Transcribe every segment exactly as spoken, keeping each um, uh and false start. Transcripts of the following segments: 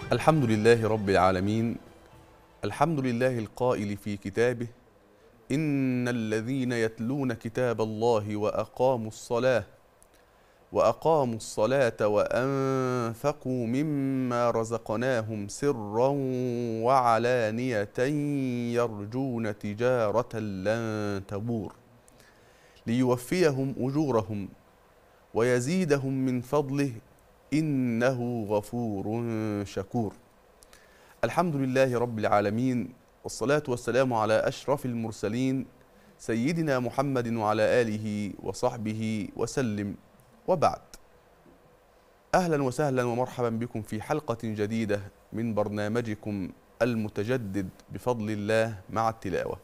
الحمد لله رب العالمين. الحمد لله القائل في كتابه: إن الذين يتلون كتاب الله وأقاموا الصلاة وأقاموا الصلاة وأنفقوا مما رزقناهم سرا وعلانية يرجون تجارة لن تبور ليوفيهم أجورهم ويزيدهم من فضله إنه غفور شكور. الحمد لله رب العالمين، والصلاة والسلام على أشرف المرسلين سيدنا محمد وعلى آله وصحبه وسلم، وبعد. أهلا وسهلا ومرحبا بكم في حلقة جديدة من برنامجكم المتجدد بفضل الله مع التلاوة.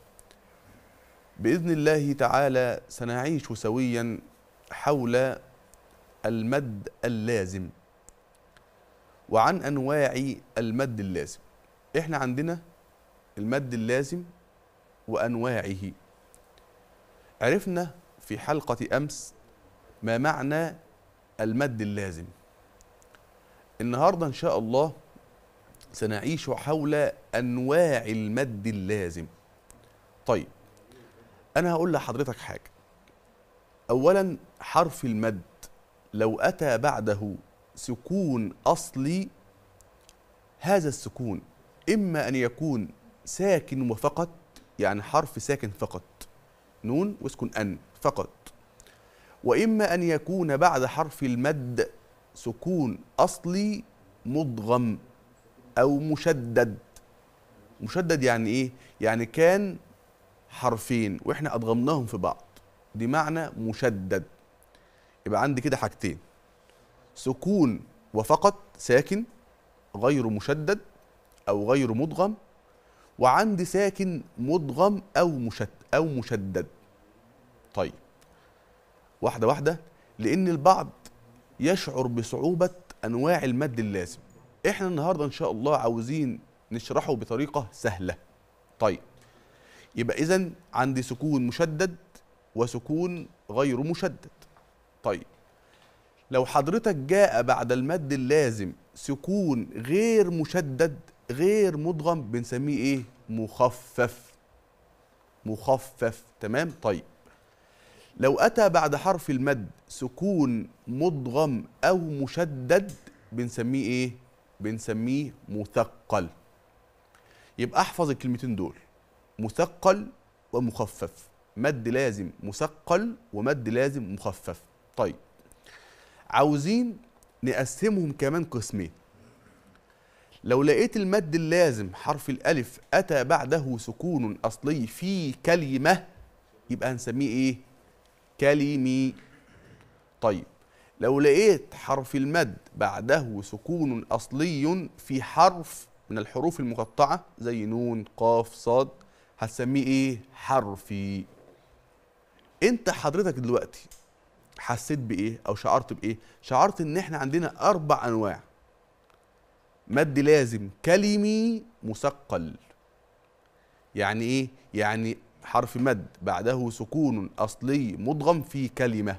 بإذن الله تعالى سنعيش سويا حول المد اللازم وعن أنواع المد اللازم. إحنا عندنا المد اللازم وأنواعه. عرفنا في حلقة أمس ما معنى المد اللازم. النهاردة إن شاء الله سنعيش حول أنواع المد اللازم. طيب، أنا هقول لحضرتك حاجة. أولا، حرف المد لو أتى بعده سكون أصلي، هذا السكون إما أن يكون ساكن وفقط، يعني حرف ساكن فقط، نون واسكن أن فقط، وإما أن يكون بعد حرف المد سكون أصلي مدغم أو مشدد. مشدد يعني إيه؟ يعني كان حرفين وإحنا أدغمناهم في بعض، دي معنى مشدد. يبقى عندي كده حاجتين: سكون وفقط ساكن غير مشدد أو غير مدغم، وعندي ساكن مدغم أو مشد أو مشدد. طيب، واحدة واحدة، لأن البعض يشعر بصعوبة أنواع المد اللازم. إحنا النهاردة إن شاء الله عاوزين نشرحه بطريقة سهلة. طيب، يبقى إذن عندي سكون مشدد وسكون غير مشدد. طيب، لو حضرتك جاء بعد المد اللازم سكون غير مشدد غير مدغم بنسميه ايه؟ مخفف. مخفف، تمام؟ طيب، لو اتى بعد حرف المد سكون مدغم او مشدد بنسميه ايه؟ بنسميه مثقل. يبقى احفظ الكلمتين دول: مثقل ومخفف. مد لازم مثقل ومد لازم مخفف. طيب، عاوزين نقسمهم كمان قسمين. لو لقيت المد اللازم حرف الألف أتى بعده سكون أصلي في كلمة يبقى هنسميه إيه؟ كلمي. طيب، لو لقيت حرف المد بعده سكون أصلي في حرف من الحروف المقطعة زي نون قاف صاد هتسميه إيه؟ حرفي. أنت حضرتك دلوقتي حسيت بإيه أو شعرت بإيه؟ شعرت إن إحنا عندنا أربع أنواع مد لازم كلمي مثقل. يعني إيه؟ يعني حرف مد بعده سكون أصلي مدغم في كلمة.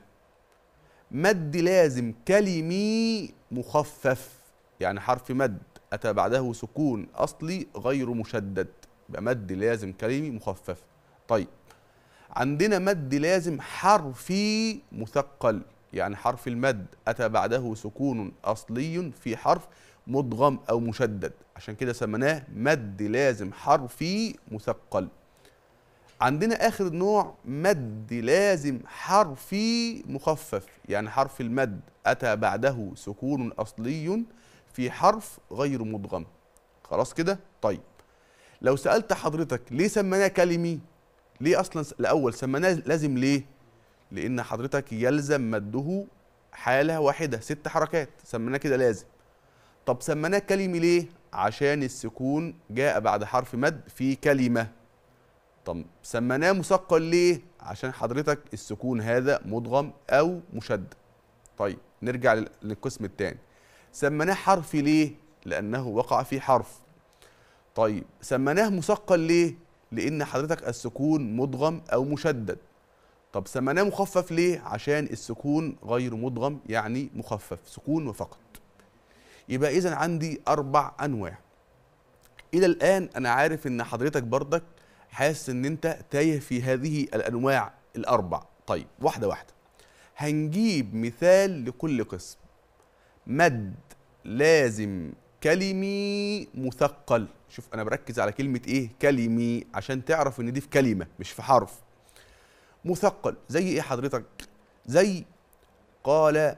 مد لازم كلمي مخفف، يعني حرف مد أتى بعده سكون أصلي غير مشدد، يبقى مد لازم كلمي مخفف. طيب، عندنا مد لازم حرفي مثقل، يعني حرف المد أتى بعده سكون أصلي في حرف مدغم أو مشدد، عشان كده سميناه مد لازم حرفي مثقل. عندنا آخر نوع مد لازم حرفي مخفف، يعني حرف المد أتى بعده سكون أصلي في حرف غير مدغم. خلاص كده؟ طيب، لو سألت حضرتك ليه سميناه كلمي؟ ليه اصلا الاول سميناه لازم؟ ليه؟ لان حضرتك يلزم مده حاله واحده ست حركات، سميناه كده لازم. طب سميناه كلمي ليه؟ عشان السكون جاء بعد حرف مد في كلمه. طب سميناه مثقل ليه؟ عشان حضرتك السكون هذا مدغم او مشدد. طيب، نرجع للقسم الثاني. سميناه حرفي ليه؟ لانه وقع في حرف. طيب، سميناه مثقل ليه؟ لأن حضرتك السكون مدغم أو مشدد. طب سميناه مخفف ليه؟ عشان السكون غير مدغم، يعني مخفف، سكون وفقط. يبقى إذن عندي أربع أنواع. إلى الآن أنا عارف إن حضرتك برضك حاسس إن أنت تايه في هذه الأنواع الأربع. طيب واحدة واحدة هنجيب مثال لكل قسم. مد لازم كلمي مثقل. شوف أنا بركز على كلمة إيه؟ كلمي، عشان تعرف إن دي في كلمة مش في حرف. مثقل زي إيه حضرتك؟ زي قال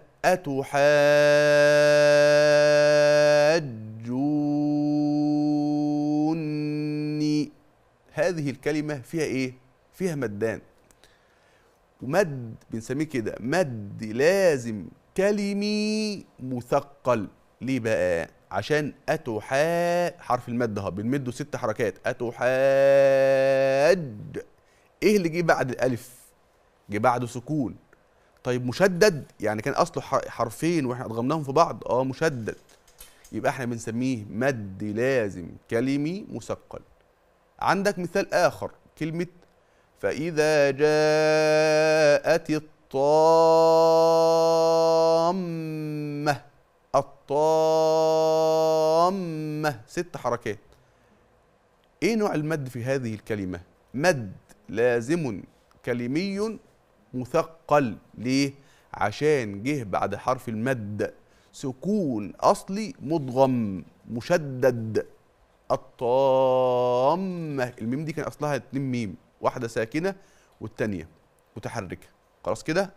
أتحاجوني. هذه الكلمة فيها إيه؟ فيها مدان، ومد بنسميه كده مد لازم كلمي مثقل. ليه بقى؟ عشان أتحا حرف المد اهو بنمده ست حركات. أتحاج، إيه اللي جه بعد الألف؟ جه بعده سكون. طيب مشدد يعني كان أصله حرفين وإحنا أضغمناهم في بعض، أه مشدد، يبقى إحنا بنسميه مد لازم كلمي مثقل. عندك مثال آخر، كلمة فإذا جاءت الطامة. الطامة ست حركات. ايه نوع المد في هذه الكلمة؟ مد لازم كلمي مثقل. ليه؟ عشان جه بعد حرف المد سكون أصلي مدغم مشدد. الطامة، الميم دي كان أصلها اتنين ميم، واحدة ساكنة والتانية متحركة. خلاص كده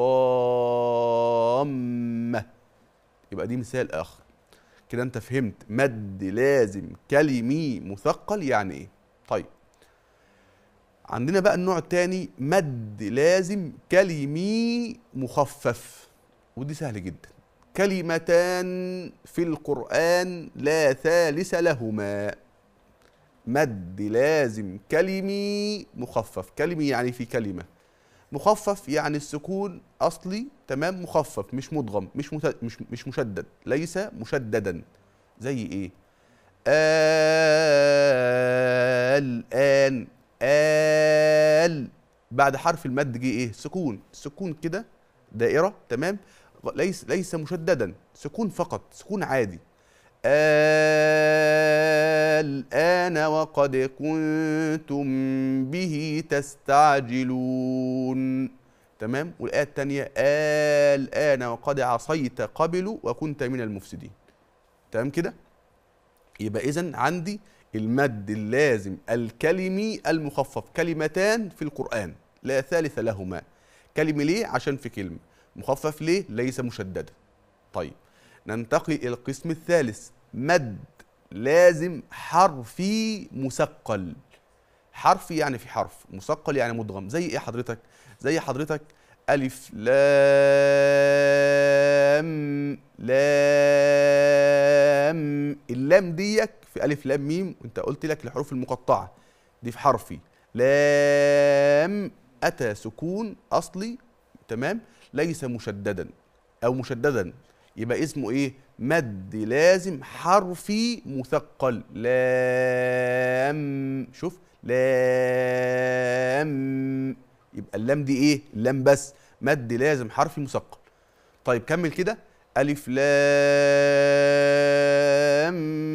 الطامة. يبقى دي مثال آخر. كده أنت فهمت مد لازم كلمي مثقل يعني إيه. طيب عندنا بقى النوع التاني، مد لازم كلمي مخفف، ودي سهل جدا. كلمتان في القرآن لا ثالث لهما. مد لازم كلمي مخفف. كلمي يعني في كلمة، مخفف يعني السكون أصلي تمام مخفف مش مدغم مش مش مش مشدد، ليس مشددا. زي إيه؟ الآن. آل بعد حرف المد جه إيه؟ سكون. سكون كده دائرة تمام، ليس ليس مشددا، سكون فقط، سكون عادي. الآن وقد كنتم به تستعجلون. تمام. والآية الثانية الآن وقد عصيت قبل وكنت من المفسدين. تمام كده. يبقى إذن عندي المد اللازم الكلمي المخفف كلمتان في القرآن لا ثالث لهما. كلمة ليه؟ عشان في كلمة. مخفف ليه؟ ليس مشددا. طيب ننتقل إلى القسم الثالث، مد لازم حرفي مثقل. حرفي يعني في حرف، مثقل يعني مدغم. زي ايه حضرتك؟ زي حضرتك ألف لام. لام، اللام ديك في ألف لام ميم، وانت قلت لك الحروف المقطعة دي في حرفي. لام أتى سكون أصلي تمام، ليس مشددا أو مشددا، يبقى اسمه ايه؟ مد لازم حرفي مثقل. لام، شوف لام، يبقى اللام دي ايه؟ اللام بس مد لازم حرفي مثقل. طيب كمل كده، ألف لام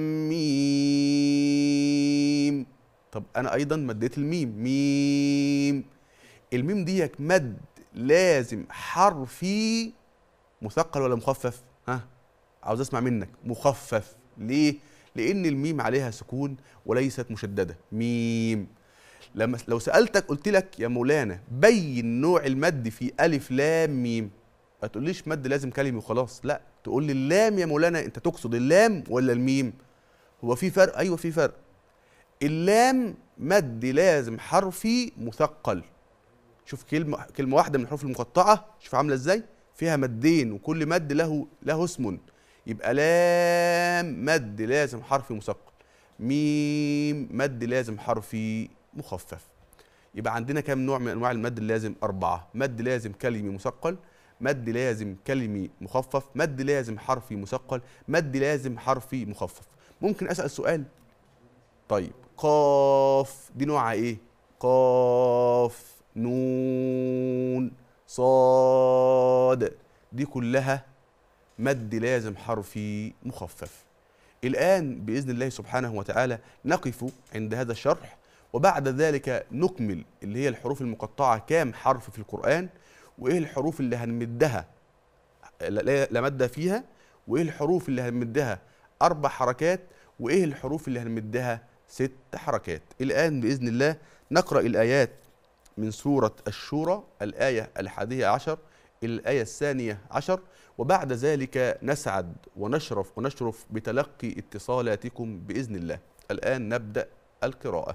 ميم. طب أنا أيضا مديت الميم. ميم، الميم ديك مد لازم حرفي مثقل ولا مخفف؟ ها عاوز اسمع منك. مخفف. ليه؟ لأن الميم عليها سكون وليست مشددة. ميم. لما لو سألتك قلت لك يا مولانا بين نوع المد في ألف لام ميم، ما تقوليش مد لازم كلمي وخلاص، لا، تقول لي اللام يا مولانا. أنت تقصد اللام ولا الميم؟ هو في فرق؟ أيوه في فرق. اللام مد لازم حرفي مثقل. شوف كلمة كلمة واحدة من الحروف المقطعة، شوف عاملة ازاي؟ فيها مدين وكل مد له له اسم. يبقى لام مد لازم حرفي مثقل. ميم مد لازم حرفي مخفف. يبقى عندنا كام نوع من انواع المد اللازم؟ أربعة. مد لازم كلمي مثقل، مد لازم كلمي مخفف، مد لازم حرفي مثقل، مد لازم حرفي مخفف. ممكن أسأل سؤال؟ طيب قاف دي نوعها ايه؟ قاف، نون، صاد، دي كلها مد لازم حرفي مخفف. الآن بإذن الله سبحانه وتعالى نقف عند هذا الشرح، وبعد ذلك نكمل اللي هي الحروف المقطعة كام حرف في القرآن، وإيه الحروف اللي هنمدها لا مد فيها، وإيه الحروف اللي هنمدها أربع حركات، وإيه الحروف اللي هنمدها ست حركات. الآن بإذن الله نقرأ الآيات من سورة الشورى، الآية الحادية عشر إلى الآية الثانية عشر، وبعد ذلك نسعد ونشرف ونشرف بتلقي اتصالاتكم بإذن الله. الآن نبدأ القراءة.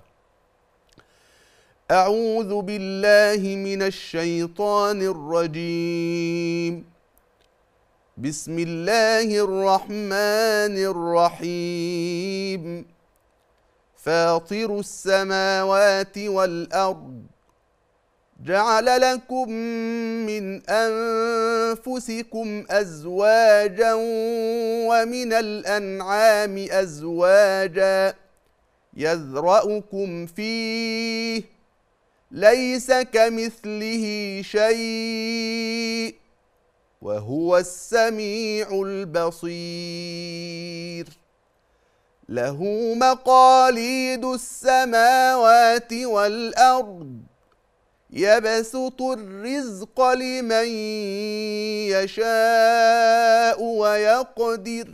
أعوذ بالله من الشيطان الرجيم. بسم الله الرحمن الرحيم. فاطر السماوات والأرض جعل لكم من أنفسكم أزواجا ومن الأنعام أزواجا يذرأكم فيه ليس كمثله شيء وهو السميع البصير. له مقاليد السماوات والأرض يبسط الرزق لمن يشاء ويقدر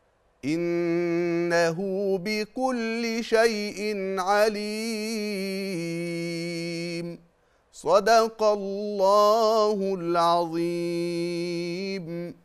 إنه بكل شيء عليم. صدق الله العظيم.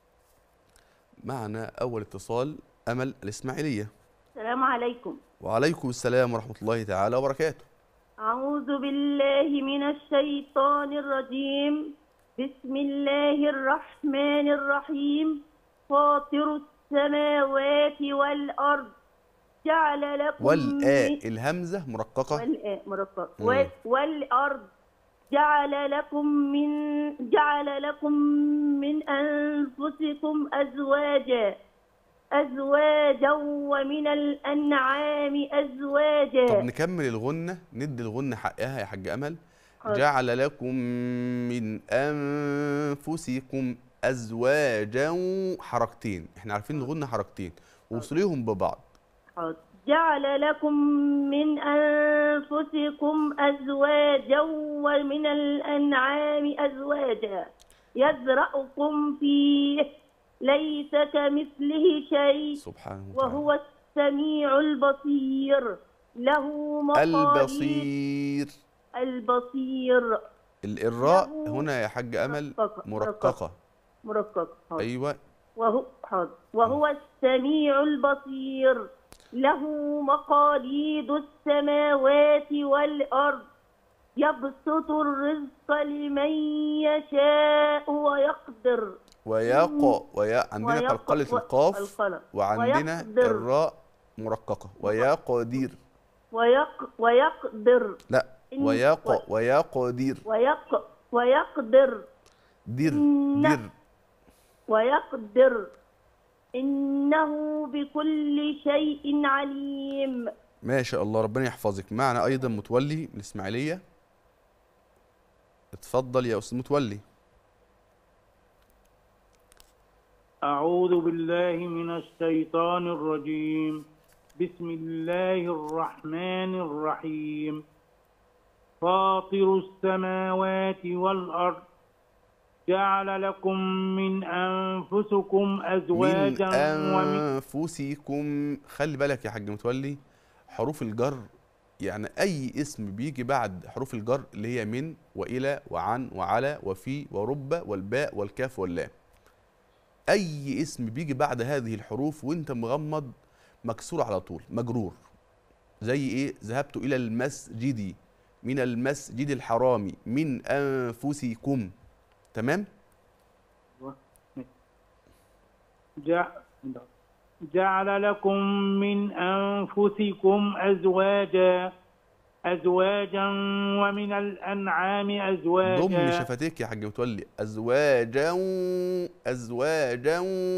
معنا أول اتصال أمل الإسماعيلية. السلام عليكم. وعليكم السلام ورحمة الله تعالى وبركاته. أعوذ بالله من الشيطان الرجيم. بسم الله الرحمن الرحيم. فاطر السماوات والأرض جعل لكم والآ الهمزة مرققة. والآ مرققة. والأرض جعل لكم من جعل لكم من أنفسكم أزواجا أزواجا ومن الأنعام أزواجا. طب نكمل الغنة، ندي الغنة حقها يا حاج أمل. حاضر. جعل لكم من أنفسكم أزواجا حركتين، احنا عارفين الغنة حركتين ووصليهم ببعض. حاضر. جعل لكم من أنفسكم أزواجا ومن الأنعام أزواجا يذرأكم فيه ليس كمثله شيء سبحانه وتعالى وهو السميع البصير. له مقاليد البصير البصير الراء هنا يا حاج أمل مرققة مرققة. أيوة. وهو حاضر. وهو السميع البصير. له مقاليد السماوات والأرض يبسط الرزق لمن يشاء ويقدر. ويق ويا عندنا قلقلة القاف وعندنا الراء مرققة. ويقدر ويق ويقدر لا ويق ويقدر ويق ويقدر دير دير ويقدر إنه بكل شيء عليم. ما شاء الله، ربنا يحفظك. معنا أيضا متولي من الإسماعيلية. اتفضل يا أستاذ متولي. أعوذ بالله من الشيطان الرجيم. بسم الله الرحمن الرحيم. فاطر السماوات والأرض جعل لكم من أنفسكم أزواجا من أنفسكم. خلي بالك يا حاج متولي، حروف الجر يعني أي اسم بيجي بعد حروف الجر اللي هي من وإلى وعن وعلى وفي ورب والباء والكاف واللام، أي اسم بيجي بعد هذه الحروف وأنت مغمض مكسور على طول، مجرور. زي إيه؟ ذهبت إلى المسجد، من المسجد الحرام، من أنفسكم. تمام؟ جعل لكم من أنفسكم أزواجا أزواجا ومن الأنعام أزواجا. ضم شفتيك يا حاج متولي. أزواجا أزواجا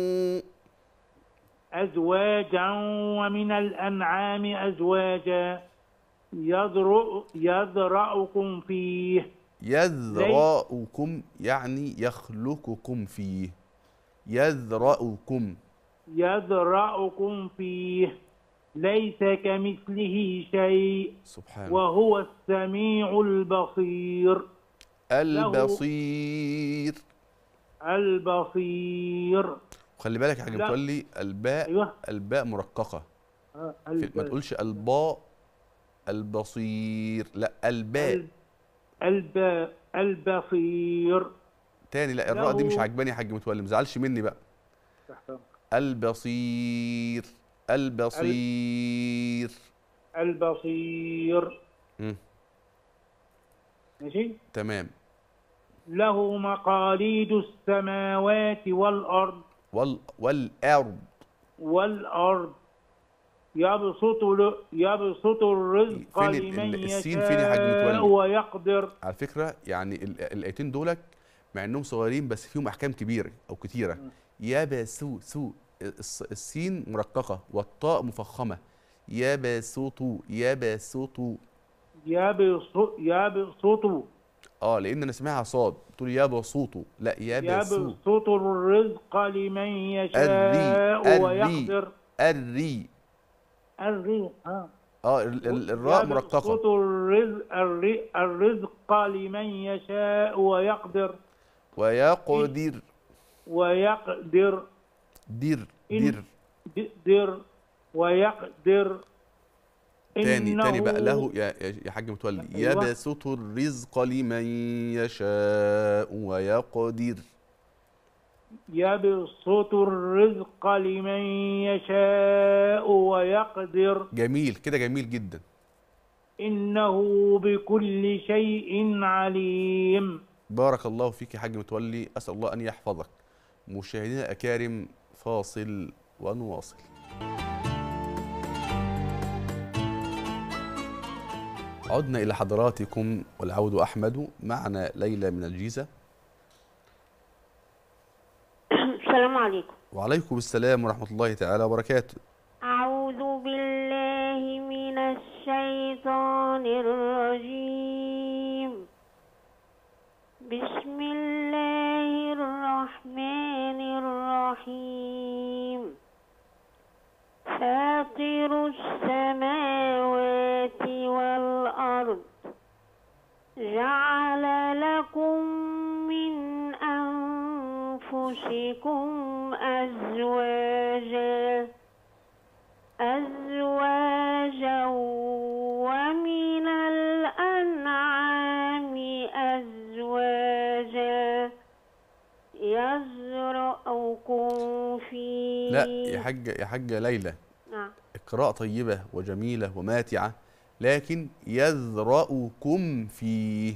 أزواجا ومن الأنعام أزواجا يذرأ يذرأكم فيه. يذرأكم يعني يخلقكم فيه. يذرأكم. يذرأكم فيه ليس كمثله شيء سبحانه. وهو السميع البصير. البصير. البصير. وخلي بالك يا حاج لا. متولي، الباء أيوه. الباء مرققة. آه، في- ما الب- تقولش الباء البصير، لا الباء. الب- الب- البصير. تاني لا، الراء دي مش له- عجباني يا حاج متولي، ما تزعلش مني بقى. البصير. البصير. البصير. مم. ماشي. تمام. له مقاليد السماوات والأرض وال والأرض. والأرض يبسط ل- يبسط الرزق فين ال- لمن ال- السين فين يا حاج يشاء متولي؟ ويقدر. على فكرة يعني ال- الآيتين دولك مع إنهم صغيرين بس فيهم أحكام كبيرة أو كتيرة. يبسو سو، الس- السين مرققة والطاء مفخمة. يبسطوا يبسطوا. يبسط يبسط اه لأن أنا سامعها صاد، بتقول يبسطوا، لا يبسوا. يبسط الرزق لمن يشاء الري. ويقدر. الري. الري اه اه ال- ال- الراء مرققة. يبسط الرزق الري- الرزق لمن يشاء ويقدر. ويقدر. ويقدر. دير إن- دير. در ويقدر. تاني تاني بقى، إنه- له يا يا يا حاج متولي. أيوة. يبسط الرزق لمن يشاء ويقدر. يبسط الرزق لمن يشاء ويقدر. جميل كده، جميل جدا. إنه بكل شيء عليم. بارك الله فيك يا حاج متولي، أسأل الله أن يحفظك. مشاهدينا الأكارم، فاصل ونواصل. عدنا إلى حضراتكم والعود أحمد، معنا ليلى من الجيزة. السلام عليكم. وعليكم السلام ورحمة الله تعالى وبركاته. أعوذ بالله من الشيطان الرجيم. بسم الله الرحمن الرحيم. فاطر السماوات والأرض جعل لكم من أنفسكم أزواجا أزواجا ومن الأنعام أزواجا يزرعكم فيه. لا يا حاجة يا حاجة ليلى، نعم. قراءة طيبة وجميلة وماتعة، لكن يذرأكم فيه.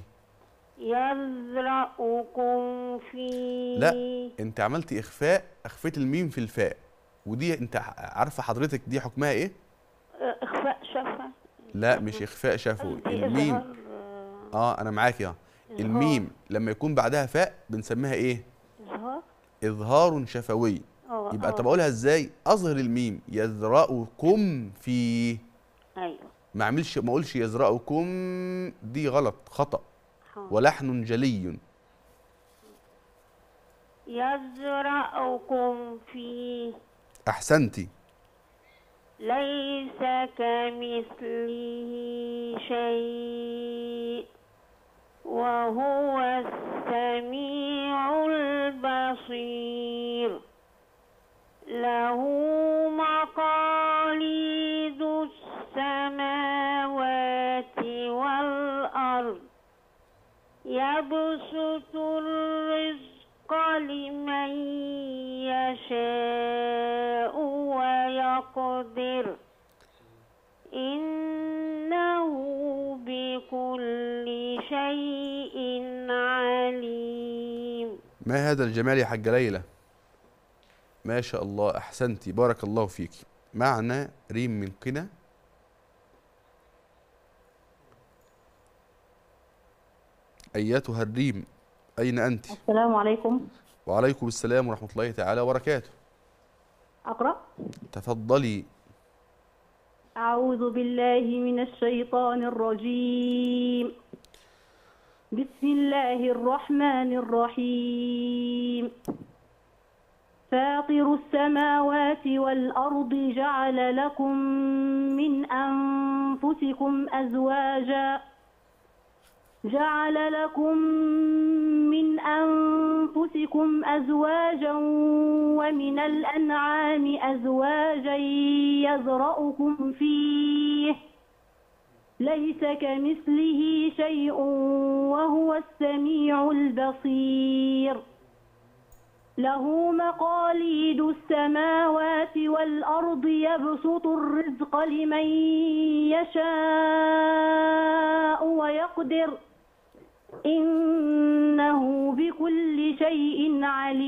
يزرعكم فيه. لا انت عملت اخفاء، اخفيت الميم في الفاء، ودي انت عارفه حضرتك دي حكمها ايه؟ اخفاء شفوي. لا مش اخفاء شفوي، الميم. اه انا معاكي اه. الميم لما يكون بعدها فاء بنسميها ايه؟ اظهار. اظهار شفوي. اه يبقى طب اقولها ازاي؟ اظهر الميم. يذرأكم فيه. ايوه. ما اعملش ما اقولش يذرأكم، دي غلط، خطأ ولحن جلي. يزرعكم فيه. احسنتي. ليس كمثله شيء وهو السميع البصير. له مقاليد السماوات والأرض يبسط الرزق لمن يشاء ويقدر إنه بكل شيء عليم. ما هذا الجمال يا حاجة ليلى، ما شاء الله، أحسنتي، بارك الله فيك. معنا ريم من قنا. أيتها الريم، أين أنت؟ السلام عليكم. وعليكم السلام ورحمة الله تعالى وبركاته. أقرأ. تفضلي. أعوذ بالله من الشيطان الرجيم. بسم الله الرحمن الرحيم. فاطر السماوات والأرض جعل لكم من أنفسكم أزواجا جعل لكم من أنفسكم أزواجا ومن الأنعام أزواجا يذرأكم فيه ليس كمثله شيء وهو السميع البصير له مقاليد السماوات والأرض يبسط الرزق لمن يشاء ويقدر إنه بكل شيء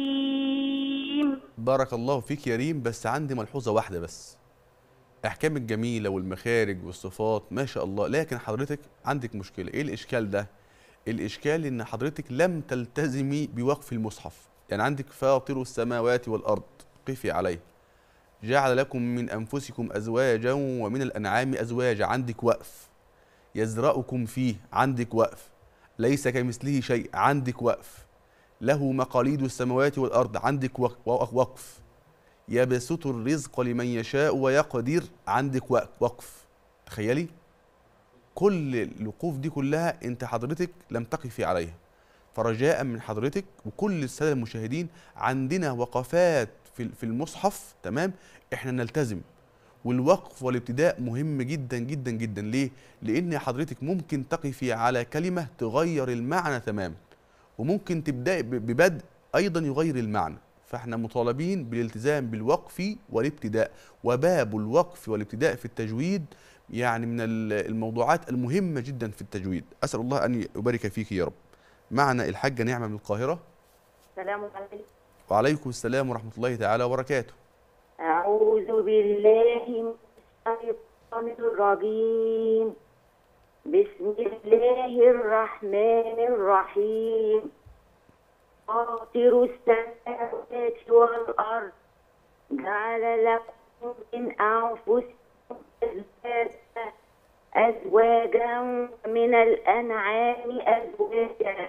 عليم. بارك الله فيك يا ريم، بس عندي ملحوظة واحدة بس. احكام الجميلة والمخارج والصفات ما شاء الله، لكن حضرتك عندك مشكلة. ايه الاشكال ده؟ الاشكال ان حضرتك لم تلتزمي بوقف المصحف. يعني عندك فاطر السماوات والارض قفي عليه، جعل لكم من انفسكم ازواجا ومن الانعام ازواجا، عندك وقف. يزرأكم فيه، عندك وقف. ليس كمثله شيء، عندك وقف. له مقاليد السماوات والارض، عندك وقف. يبسط الرزق لمن يشاء ويقدر، عندك وقف. تخيلي كل الوقوف دي كلها انت حضرتك لم تقفي عليها. فرجاء من حضرتك وكل الساده المشاهدين، عندنا وقفات في في المصحف، تمام؟ احنا نلتزم. والوقف والابتداء مهم جدا جدا جدا. ليه؟ لان حضرتك ممكن تقفي على كلمه تغير المعنى تماما، وممكن تبداي ببدء ايضا يغير المعنى. فاحنا مطالبين بالالتزام بالوقف والابتداء، وباب الوقف والابتداء في التجويد يعني من الموضوعات المهمه جدا في التجويد. اسال الله ان يبارك فيك يا رب. معنا الحاجه نعمه من القاهره. السلام عليكم. وعليكم السلام ورحمه الله تعالى وبركاته. أعوذ بالله من الشيطان الرجيم. بسم الله الرحمن الرحيم. فاطر السماوات والأرض جعل لكم من أنفسكم أزواجا أزواجا من الأنعام أزواجا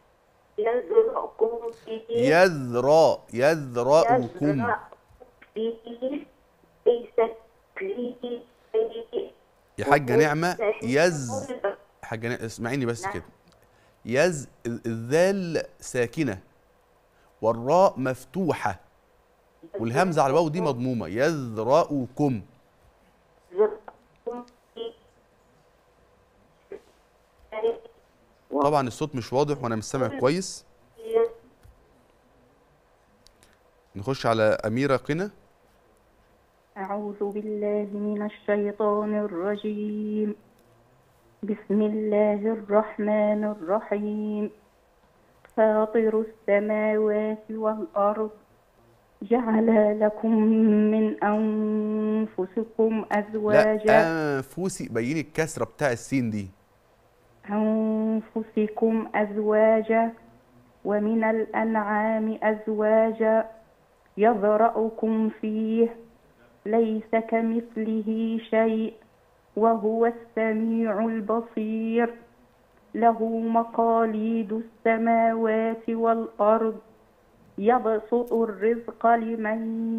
يذرأكم فيه يذرأ يذرأكم فيه ليس كمثله شيء. يا حاجة نعمة. يز حاجة نعمة اسمعيني بس كده. يز الذال ساكنة والراء مفتوحة والهمزة على الواو دي مضمومة. يذرأكم. طبعا الصوت مش واضح وانا مش سامع كويس. نخش على أميرة قنا. أعوذ بالله من الشيطان الرجيم. بسم الله الرحمن الرحيم. فاطر السماوات والأرض جعل لكم من أنفسكم أزواجا. لا أنفسي، بيني الكسرة بتاع السين دي. أنفسكم أزواجا ومن الأنعام أزواجا يذرأكم فيه ليس كمثله شيء وهو السميع البصير. له مقاليد السماوات والأرض يبسط الرزق لمن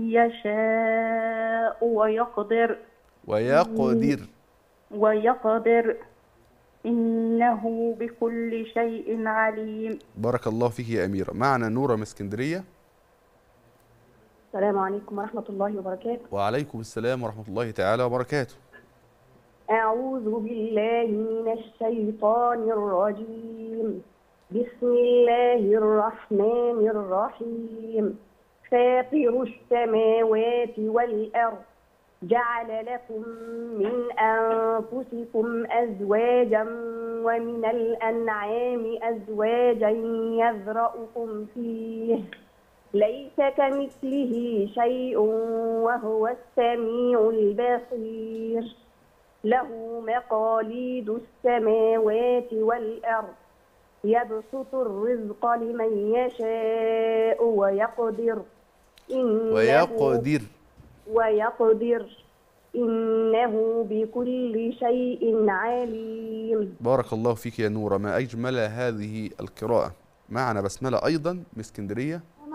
يشاء ويقدر ويقدر ويقدر إنه بكل شيء عليم. بارك الله فيك يا أميرة. معنا نورة من اسكندرية. السلام عليكم ورحمة الله وبركاته. وعليكم السلام ورحمة الله تعالى وبركاته. أعوذ بالله من الشيطان الرجيم. بسم الله الرحمن الرحيم. فاطر السماوات والأرض جعل لكم من أنفسكم أزواجا ومن الأنعام أزواجا يذرأكم فيه ليس كمثله شيء وهو السميع البصير. له مقاليد السماوات والأرض يبسط الرزق لمن يشاء ويقدر ويقدر ويقدر إنه بكل شيء عليم. بارك الله فيك يا نورة. ما أجمل هذه القراءة. معنا بسملة أيضا من اسكندرية. السلام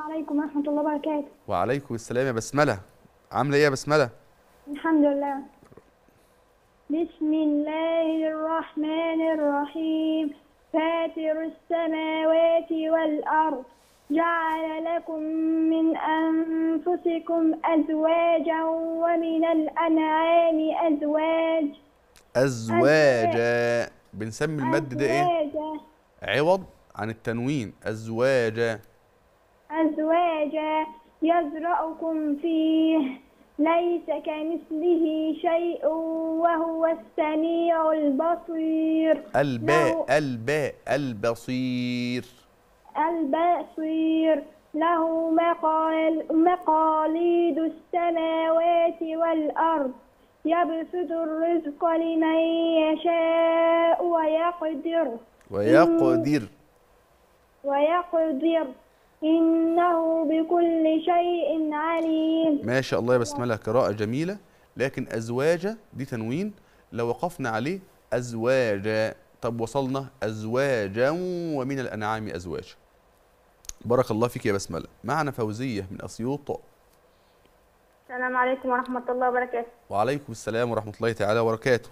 عليكم ورحمة الله وبركاته. وعليكم السلام يا بسملة. عاملة ايه يا بسملة؟ الحمد لله. بسم الله الرحمن الرحيم. فاتر السماوات والأرض جعل لكم من أنفسكم أزواجا ومن الأنعام أزواج أزواجا. بنسمي المد ده ايه؟ أزواجا عوض عن التنوين. أزواجا. أزواجا يزرعكم فيه ليس كمثله شيء وهو السميع البصير. الباء الباء البصير. البصير له مقال مقاليد السماوات والأرض يبسط الرزق لمن يشاء ويقدر ويقدر ويقدر إنه بكل شيء عليم. ما شاء الله يا بسملة، قراءة جميلة. لكن أزواجا دي تنوين، لو وقفنا عليه أزواجا. طب وصلنا أزواجا ومن الأنعام أزواجا. بارك الله فيك يا بسملة. معنا فوزية من أسيوط. السلام عليكم ورحمة الله وبركاته. وعليكم السلام ورحمة الله تعالى وبركاته.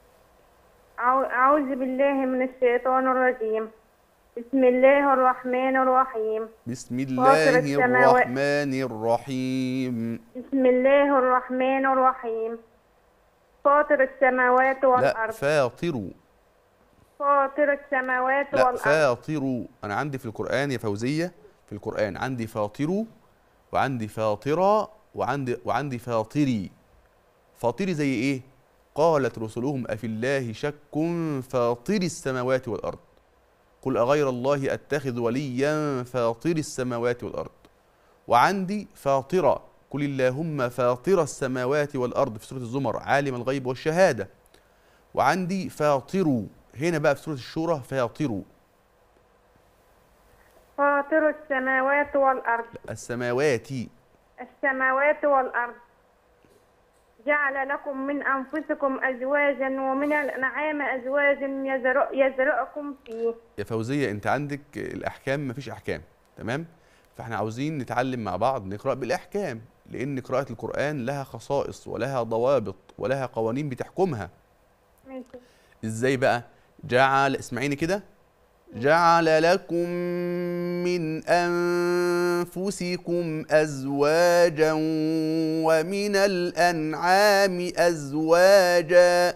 أعوذ بالله من الشيطان الرجيم. بسم الله الرحمن الرحيم. بسم الله الرحمن الرحيم. بسم الله الرحمن الرحيم. فاطر السماوات والأرض. لا فاطر. فاطر السماوات لا والأرض. فاطر. أنا عندي في القرآن يا فوزية، في القرآن عندي فاطر وعندي فاطرة وعندي وعندي فاطري. فاطري زي إيه؟ قالت رسلهم أفي الله شك فاطر السماوات والأرض قل أغير الله أتخذ وليا فاطر السماوات والأرض. وعندي فاطرة قل اللهم فاطر السماوات والأرض في سورة الزمر عالم الغيب والشهادة. وعندي فاطر هنا بقى في سورة الشورى فاطر. فاطر السماوات والأرض. السماوات. السماوات والأرض جعل لكم من أنفسكم أزواجا ومن الأنعام أزواجا يزرع يزرعكم فيه. يا فوزية أنت عندك الأحكام مفيش أحكام، تمام؟ فإحنا عاوزين نتعلم مع بعض نقرأ بالأحكام، لأن قراءة القرآن لها خصائص ولها ضوابط ولها قوانين بتحكمها. ماشي. إزاي بقى؟ جعل، اسمعيني كده. جعل لكم من أنفسكم أزواجا ومن الأنعام أزواجا.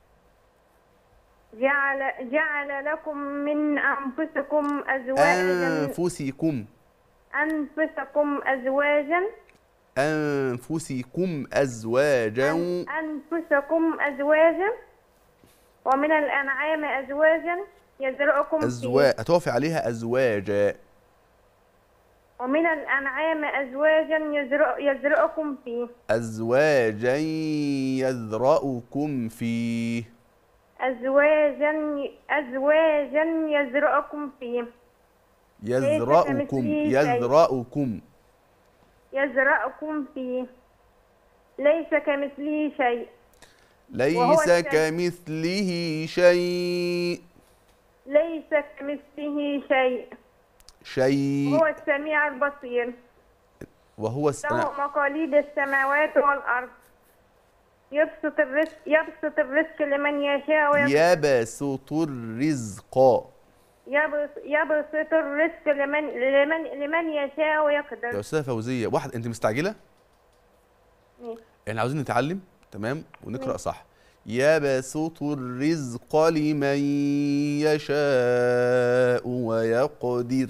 جعل جعل لكم من أنفسكم أزواجا. أنفسكم. أنفسكم أزواجا. أنفسكم أزواجا. أنفسكم أزواجا ومن الأنعام أزواجا يزرعكم أزواج. هتوافي عليها أزواجا. ومن الأنعام أزواجا يزرع يزرعكم فيه. أزواجا يذرأكم فيه. أزواجا أزواجا يزرعكم فيه. يزرأكم يذرأكم يزرعكم فيه ليس كمثله شيء. ليس كمثله شيء. ليس كمثله شيء. شيء. هو السميع البصير. وهو السميع. له مقاليد السماوات والأرض يبسط الرزق يبسط الرزق لمن يشاء ويقدر. يبسط الرزق. يبسط الرزق لمن لمن لمن يشاء ويقدر. يا أستاذة فوزية، واحد أنت مستعجلة؟ ماشي. احنا عاوزين نتعلم، تمام، ونقرأ صح. يبسط الرزق لمن يشاء ويقدر.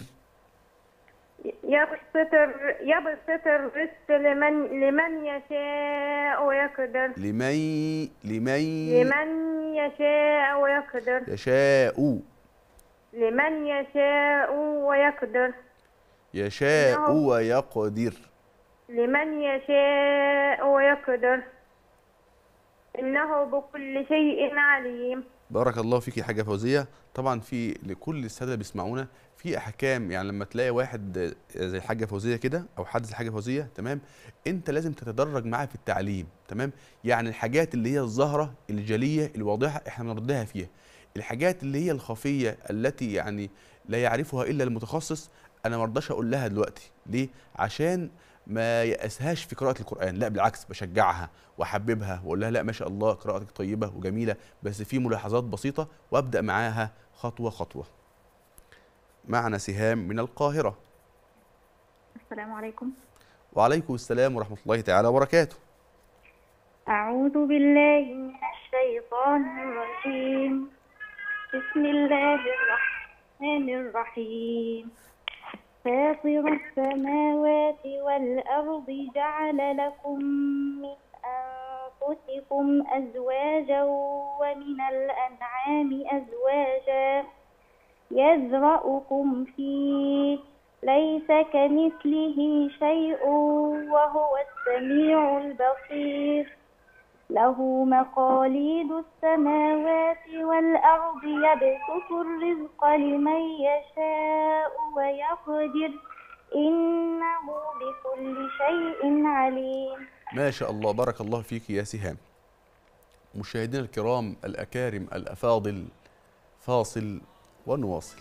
يبسط يبسط الرزق لمن لمن يشاء ويقدر. لمن لمن لمن يشاء ويقدر. يشاء. لمن يشاء ويقدر. يشاء ويقدر. لمن يشاء ويقدر إنه بكل شيء عليم. بارك الله فيك يا حاجة فوزية. طبعا في لكل السادة اللي بيسمعونا في احكام، يعني لما تلاقي واحد زي الحاجة فوزية كده او حد زي الحاجة فوزية، تمام، انت لازم تتدرج معاه في التعليم، تمام. يعني الحاجات اللي هي الظاهرة الجلية الواضحة احنا بنردها فيها. الحاجات اللي هي الخفية التي يعني لا يعرفها الا المتخصص انا ما ارضاش اقول لها دلوقتي ليه؟ عشان ما يأسهاش في قراءة القرآن، لا بالعكس بشجعها واحببها واقول لها لا ما شاء الله قراءتك طيبة وجميلة، بس في ملاحظات بسيطة، وابدأ معاها خطوة خطوة. معنا سهام من القاهرة. السلام عليكم. وعليكم السلام ورحمة الله تعالى وبركاته. أعوذ بالله من الشيطان الرجيم. بسم الله الرحمن الرحيم. فاطر السماوات والأرض جعل لكم من أنفسكم أزواجا ومن الأنعام أزواجا يذرأكم فيه ليس كمثله شيء وهو السميع البصير له مقاليد السماوات والأرض يبسط الرزق لمن يشاء ويقدر إنه بكل شيء عليم. ما شاء الله، بارك الله فيك يا سهام. مشاهدينا الكرام الأكارم الأفاضل، فاصل ونواصل.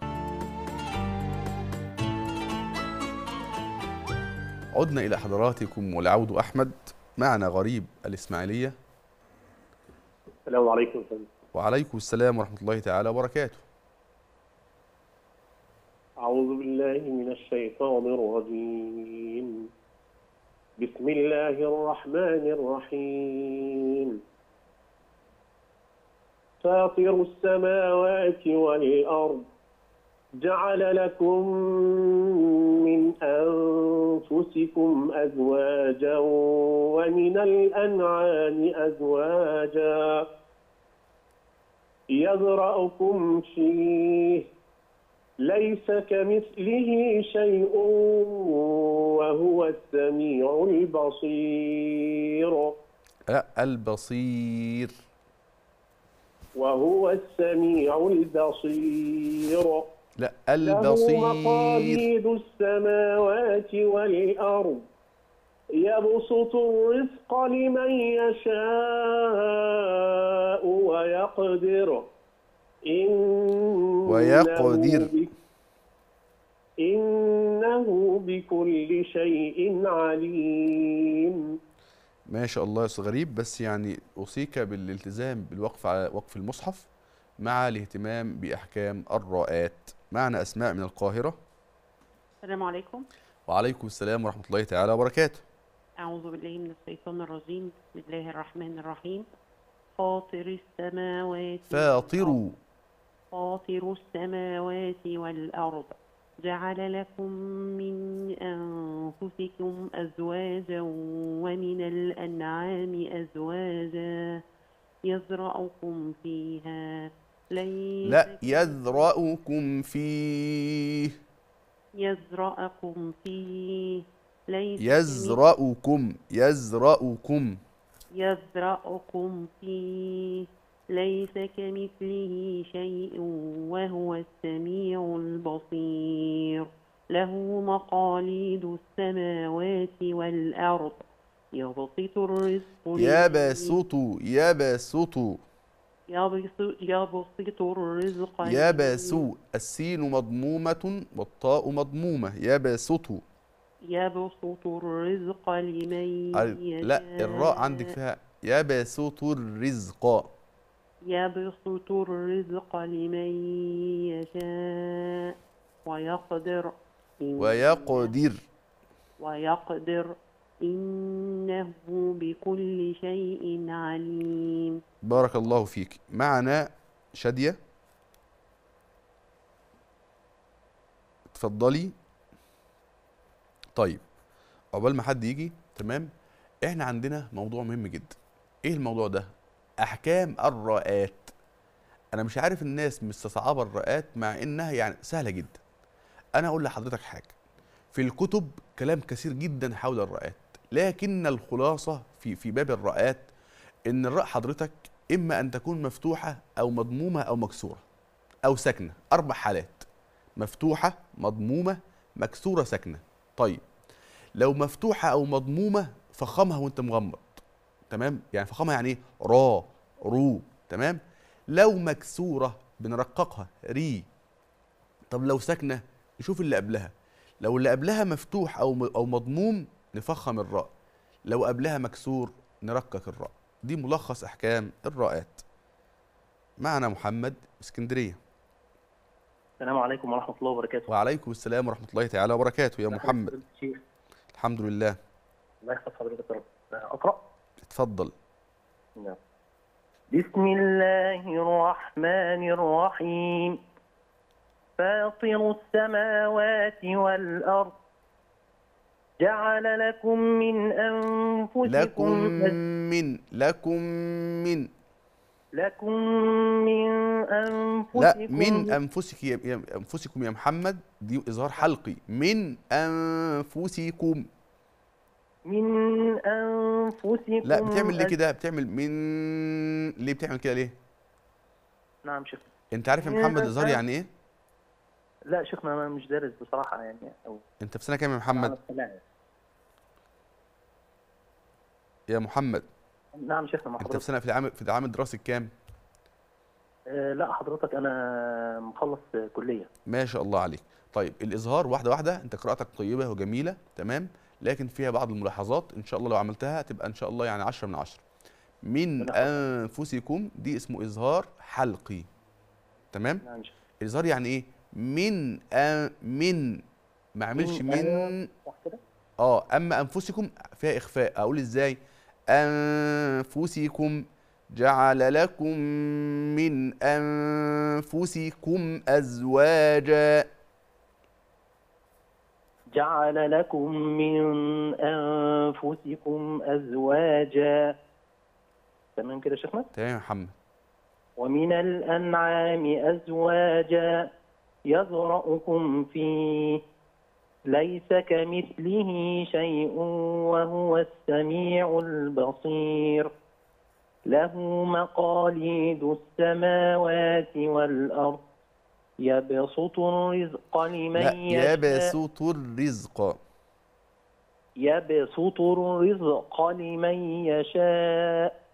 عدنا إلى حضراتكم والعود أحمد. معنا غريب الإسماعيلية. السلام عليكم. وعليكم السلام ورحمة الله تعالى وبركاته. أعوذ بالله من الشيطان الرجيم. بسم الله الرحمن الرحيم. فاطر السماوات والأرض جعل لكم من أنفسكم أزواجا ومن الأنعام أزواجا يذرأكم فيه ليس كمثله شيء وهو السميع البصير. لا البصير. وهو السميع البصير. لا البصير. له مقاليد السماوات والأرض يبسط الرزق لمن يشاء ويقدر إنه ويقدر إنه بكل شيء عليم. ما شاء الله يا أستاذ غريب، بس يعني أوصيك بالالتزام بالوقف على وقف المصحف مع الاهتمام بأحكام الراءات. معنا أسماء من القاهرة. السلام عليكم. وعليكم السلام ورحمة الله تعالى وبركاته. أعوذ بالله من الشيطان الرجيم. بسم الله الرحمن الرحيم. فاطر السماوات فاطر فاطر السماوات والأرض جعل لكم من أنفسكم أزواجا ومن الأنعام أزواجا يزرعكم فيها ليس لا يذرأكم فيه يزرعكم فيه ليس يزرأكم يزرأكم يزرعكم فيه ليس كمثله شيء وهو السميع البصير له مقاليد السماوات والأرض يبسط الرزق يبسط يبسط يبسط يبسط الرزق يبسو السين مضمومة والطاء مضمومة. يبسط يبسط الرزق لمن يشاء. لا الراء عندك فيها يبسط الرزق. يبسط الرزق لمن يشاء ويقدر ويقدر ويقدر إنه بكل شيء عليم. بارك الله فيك. معنا شادية، اتفضلي. طيب عقبال ما حد يجي تمام، احنا عندنا موضوع مهم جدا. ايه الموضوع ده؟ احكام الراءات. انا مش عارف الناس مستصعبه الراءات مع انها يعني سهله جدا. انا اقول لحضرتك حاجه، في الكتب كلام كثير جدا حول الراءات، لكن الخلاصه في في باب الراءات ان الراء حضرتك اما ان تكون مفتوحه او مضمومه او مكسوره او ساكنه. اربع حالات: مفتوحه، مضمومه، مكسوره، ساكنه. طيب لو مفتوحه او مضمومه فخمها وانت مغمض، تمام؟ يعني فخمها يعني ايه؟ را، رو، تمام؟ لو مكسوره بنرققها ري. طب لو ساكنه نشوف اللي قبلها. لو اللي قبلها مفتوح او او مضموم نفخم الراء، لو قبلها مكسور نرقق الراء. دي ملخص احكام الراءات. معنا محمد اسكندريه. السلام عليكم ورحمه الله وبركاته. وعليكم السلام ورحمه الله تعالى وبركاته يا محمد. الشيخ. الحمد لله. الله يحفظ حضرتك يا رب. اقرا. اتفضل. نعم. بسم الله الرحمن الرحيم. فاطر السماوات والأرض جعل لكم من أنفسكم لكم من لكم من لكم من أنفسكم لا من أنفسك يا يا- أنفسكم يا محمد، دي إظهار حلقي. من أنفسكم. من أنفسكم لا بتعمل ليه كده؟ بتعمل من ليه بتعمل كده ليه؟ نعم شيخ. أنت عارف يا محمد الإظهار يعني إيه؟ لا شيخنا أنا مش دارس بصراحة يعني أو أنت في سنة كام يا محمد؟ يا محمد نعم شيخنا مع أنت في حضرتك. سنة في العام في العام الدراسي الكام؟ آه لا حضرتك أنا مخلص كلية. ما شاء الله عليك. طيب الإظهار واحدة واحدة، أنت قراءتك طيبة وجميلة تمام، لكن فيها بعض الملاحظات إن شاء الله لو عملتها تبقى إن شاء الله يعني عشرة من عشرة. من أنفسكم دي اسمه إظهار حلقي. تمام؟ نعم شيخ. الإظهار يعني إيه؟ من أن من ما اعملش من صح كده؟ اه اما انفسكم فيها اخفاء. اقول ازاي؟ انفسكم جعل لكم من انفسكم ازواجا. جعل لكم من أنفسكم أزواجا. تمام كده يا شيخنا؟ تمام يا محمد. ومن الأنعام أزواجا يذرأكم فيه ليس كمثله شيء وهو السميع البصير له مقاليد السماوات والأرض يبسط الرزق لمن لا يشاء يبسط الرزق. يبسط الرزق لمن يشاء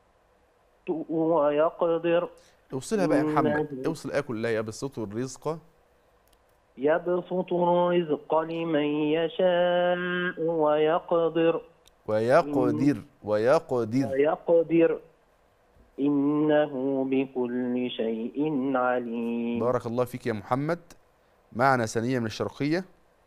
ويقدر. اوصلها بقى يا محمد، اوصل ايه كلها. يبسط الرزق يبسط الرزق لمن يشاء ويقدر ويقدر ويقدر ويقدر إنه بكل شيء عليم. بارك الله فيك يا محمد. معنا سنية من الشرقية.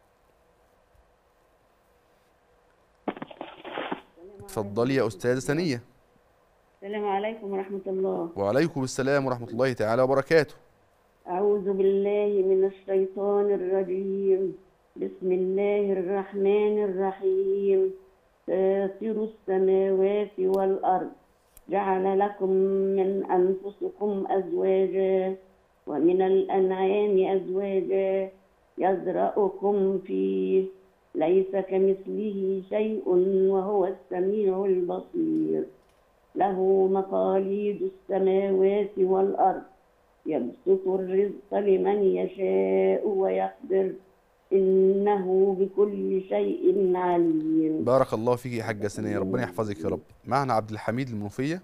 اتفضلي يا أستاذة سنية. السلام عليكم ورحمة الله. وعليكم السلام ورحمة الله تعالى وبركاته. أعوذ بالله من الشيطان الرجيم. بسم الله الرحمن الرحيم. فاطر السماوات والأرض جعل لكم من أنفسكم أزواجا ومن الأنعام أزواجا يزرأكم فيه ليس كمثله شيء وهو السميع البصير له مقاليد السماوات والأرض يبسط الرزق لمن يشاء ويقدر إنه بكل شيء عليم. بارك الله فيك يا حاجة سنية، ربنا يحفظك يا رب. معنا عبد الحميد المنوفية.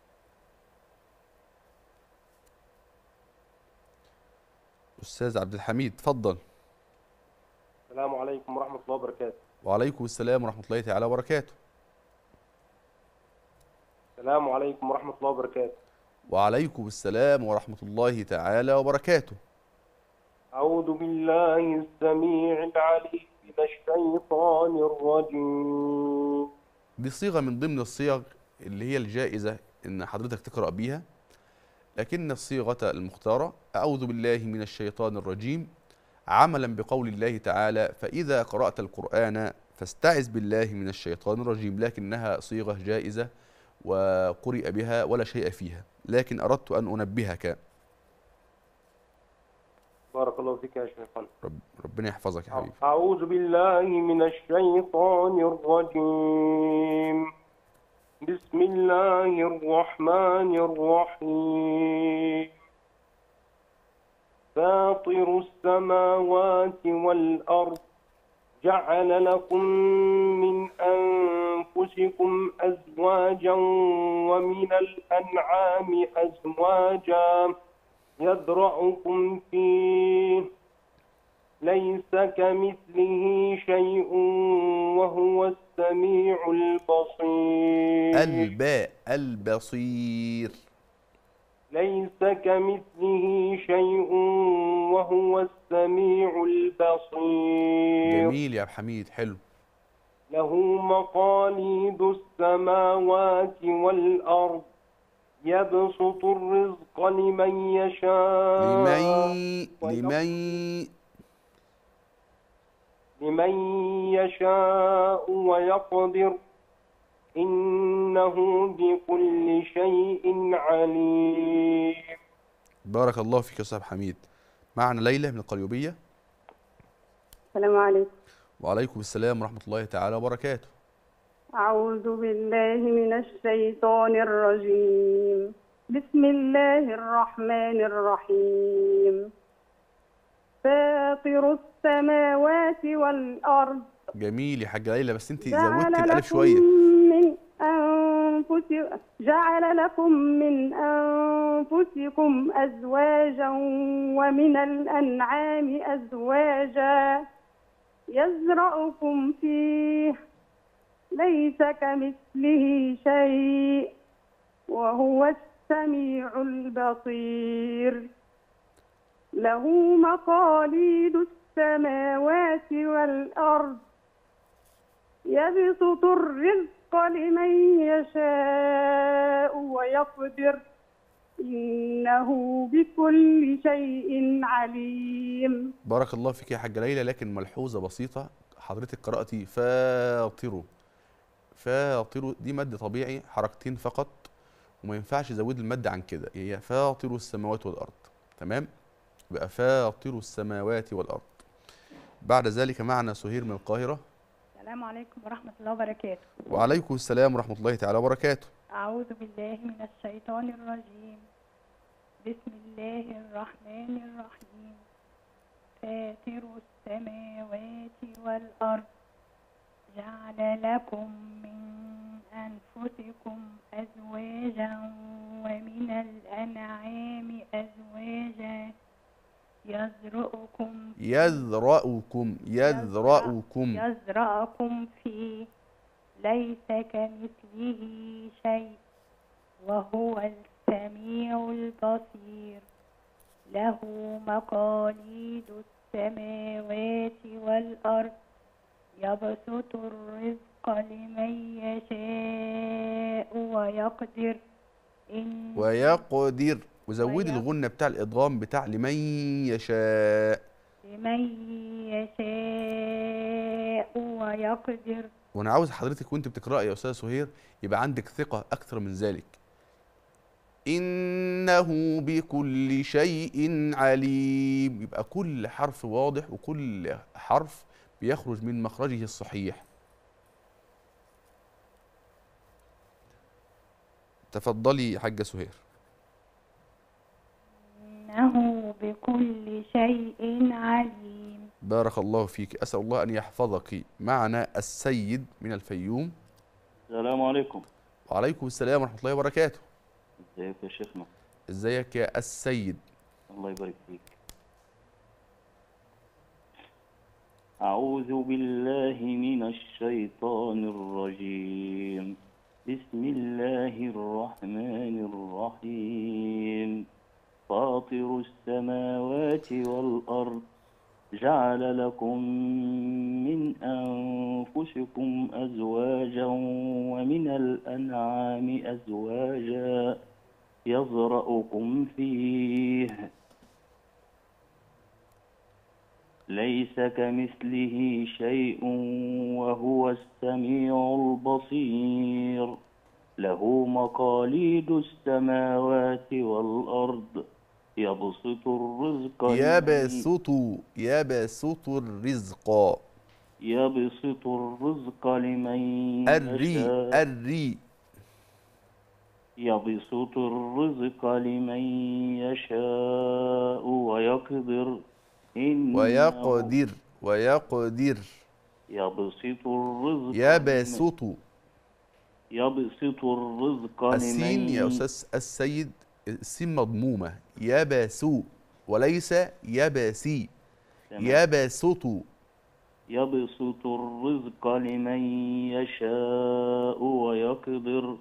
أستاذ عبد الحميد اتفضل. السلام عليكم ورحمة الله وبركاته. وعليكم السلام ورحمة الله تعالى وبركاته. السلام عليكم ورحمة الله وبركاته. وعليكم السلام ورحمة الله تعالى وبركاته. أعوذ بالله السميع العليم من الشيطان الرجيم. دي صيغة من ضمن الصيغ اللي هي الجائزة إن حضرتك تقرأ بيها، لكن الصيغة المختارة أعوذ بالله من الشيطان الرجيم عملا بقول الله تعالى فإذا قرأت القرآن فاستعذ بالله من الشيطان الرجيم، لكنها صيغة جائزة وقرئ بها ولا شيء فيها، لكن أردت أن أنبهك. بارك الله فيك يا شيخنا. رب ربنا يحفظك يا حبيبي. أعوذ بالله من الشيطان الرجيم. بسم الله الرحمن الرحيم. فاطر السماوات والأرض جعل لكم من أنفسكم أزواجا ومن الأنعام أزواجا يذرأكم فيه ليس كمثله شيء وهو السميع البصير. الباء البصير. ليس كمثله شيء وهو السميع البصير. جميل يا عبد الحميد، حلو. له مقاليد السماوات والأرض يبسط الرزق لمن يشاء لمن لمن لمن يشاء ويقدر إنه بكل شيء عليم. بارك الله فيك يا أستاذ حميد. معنا ليلى من القليوبية. السلام عليكم. وعليكم السلام ورحمة الله تعالى وبركاته. أعوذ بالله من الشيطان الرجيم. بسم الله الرحمن الرحيم. فاطر السماوات والأرض. جميل يا حاجة ليلى، بس انت زودت جعل الألف لكم شوية. من أنفسكم جعل لكم من أنفسكم أزواجا ومن الأنعام أزواجا يزرعكم فيه ليس كمثله شيء وهو السميع البصير. له مقاليد السماوات والأرض يبسط الرزق لمن يشاء ويقدر إنه بكل شيء عليم. بارك الله فيك يا حاجة ليلى، لكن ملحوظة بسيطة، حضرتك قرأتي فاطر. فاطر دي مد طبيعي حركتين فقط، وما ينفعش زود المد عن كده، هي فاطر السماوات والأرض. تمام؟ يبقى فاطر السماوات والأرض. بعد ذلك معنا سهير من القاهرة. السلام عليكم ورحمة الله وبركاته. وعليكم السلام ورحمة الله تعالى وبركاته. أعوذ بالله من الشيطان الرجيم. بسم الله الرحمن الرحيم. فاطر السماوات والأرض جعل لكم من أنفسكم أزواجا ومن الأنعام أزواجا يزرعكم يزرعكم يزرعكم يزرعكم فيه ليس كمثله شيء وهو السميع البصير. له مقاليد السماوات والأرض يبسط الرزق لمن يشاء ويقدر إن ويقدر، وزودي الغنة بتاع الإدغام بتاع لمن يشاء. لمن يشاء ويقدر. وأنا عاوز حضرتك وأنت بتقرأي يا أستاذ سهير يبقى عندك ثقة أكثر من ذلك. إنه بكل شيء عليم، يبقى كل حرف واضح وكل حرف بيخرج من مخرجه الصحيح. تفضلي يا حاجة سهير. إنه بكل شيء عليم. بارك الله فيك، أسأل الله أن يحفظك. معنا السيد من الفيوم. السلام عليكم. وعليكم السلام ورحمة الله وبركاته. ازيك يا شيخنا؟ ازيك يا السيد؟ الله يبارك فيك. أعوذ بالله من الشيطان الرجيم. بسم الله الرحمن الرحيم. فاطر السماوات والأرض جعل لكم من أنفسكم أزواجا ومن الأنعام أزواجا يزرعكم فيه ليس كمثله شيء وهو السميع البصير. له مقاليد السماوات والأرض يبسط الرزق يبسط يبسط الرزق يبسط الرزق لمن الري يشاء الري يبسط الرزق لمن يشاء ويقدر إنه ويقدر ويقدر يبسط الرزق يبسط يبسط الرزق السين لمن يا أستاذ السيد، السين مضمومة، يبسو وليس يبسي. يبسط يبسط الرزق لمن يشاء ويقدر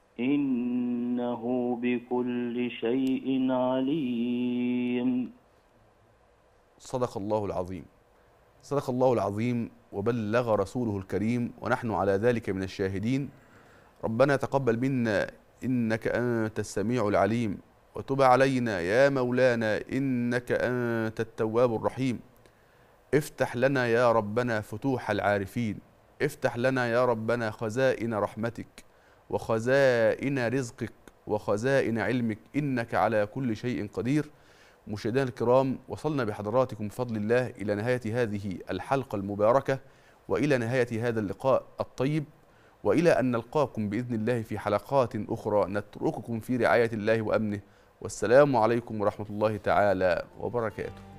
إنه بكل شيء عليم. صدق الله العظيم. صدق الله العظيم وبلغ رسوله الكريم ونحن على ذلك من الشاهدين. ربنا تقبل منا إنك أنت السميع العليم، وتب علينا يا مولانا إنك أنت التواب الرحيم. افتح لنا يا ربنا فتوح العارفين، افتح لنا يا ربنا خزائن رحمتك وخزائن رزقك وخزائن علمك، إنك على كل شيء قدير. مشاهدينا الكرام، وصلنا بحضراتكم بفضل الله إلى نهاية هذه الحلقة المباركة وإلى نهاية هذا اللقاء الطيب، وإلى أن نلقاكم بإذن الله في حلقات أخرى. نترككم في رعاية الله وأمنه، والسلام عليكم ورحمة الله تعالى وبركاته.